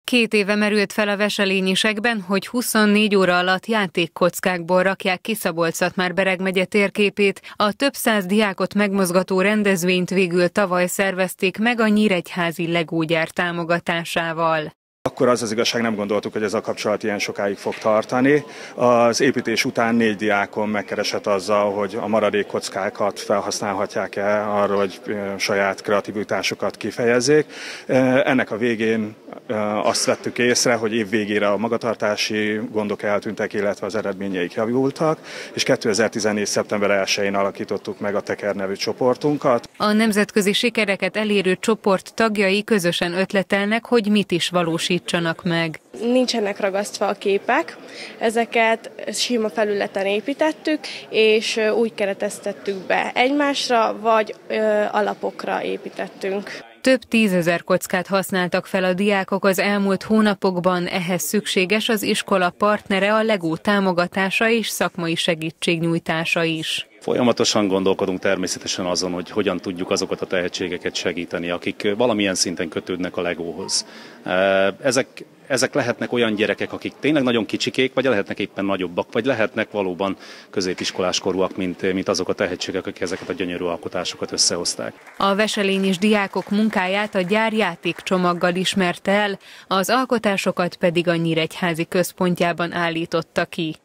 2 éve merült fel a Veselényisekben, hogy 24 óra alatt játékkockákból rakják ki Szabolcs-Szatmár-Bereg megye térképét. A több száz diákot megmozgató rendezvényt végül tavaly szervezték meg a nyíregyházi legógyár támogatásával. Akkor az igazság, nem gondoltuk, hogy ez a kapcsolat ilyen sokáig fog tartani. Az építés után 4 diákon megkeresett azzal, hogy a maradék kockákat felhasználhatják-e arra, hogy saját kreativitásukat kifejezzék. Ennek a végén azt vettük észre, hogy év végére a magatartási gondok eltűntek, illetve az eredményeik javultak, és 2014. szeptember 1-én alakítottuk meg a Teker nevű csoportunkat. A nemzetközi sikereket elérő csoport tagjai közösen ötletelnek, hogy mit is valósítsanak meg. Nincsenek ragasztva a képek, ezeket sima felületen építettük, és úgy kereteztettük be egymásra, vagy alapokra építettünk. Több 10 000 kockát használtak fel a diákok az elmúlt hónapokban, ehhez szükséges az iskola partnere, a LEGO támogatása és szakmai segítségnyújtása is. Folyamatosan gondolkodunk természetesen azon, hogy hogyan tudjuk azokat a tehetségeket segíteni, akik valamilyen szinten kötődnek a Legóhoz. Ezek lehetnek olyan gyerekek, akik tényleg nagyon kicsikék, vagy lehetnek éppen nagyobbak, vagy lehetnek valóban középiskolás korúak, mint azok a tehetségek, akik ezeket a gyönyörű alkotásokat összehozták. A veselényis diákok munkáját a gyár játékcsomaggal ismerte el, az alkotásokat pedig a Nyíregyházi központjában állította ki.